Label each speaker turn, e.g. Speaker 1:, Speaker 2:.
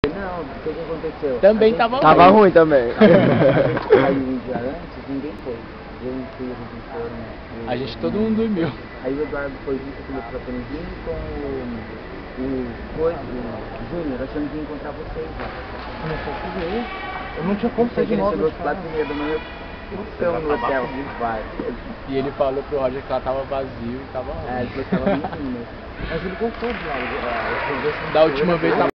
Speaker 1: Não, o que aconteceu?
Speaker 2: Também tava ruim.
Speaker 3: Tava ruim também.
Speaker 1: Aí um dia antes, ninguém foi. Eu não fui, eles foram.
Speaker 2: A gente, todo mundo dormiu.
Speaker 1: Aí o Eduardo foi junto com o Protonzinho com o Júnior, achando que ia encontrar vocês lá.
Speaker 3: Eu não tinha como sair de
Speaker 1: Ele
Speaker 3: novo.
Speaker 1: chegou 4h30 da manhã, ficamos no hotel.
Speaker 2: E ele falou pro Roger que ela tava vazio e tava ruim.
Speaker 1: Ele falou que tava muito ruim mesmo. Mas ele gostou de lá.
Speaker 2: Da última vez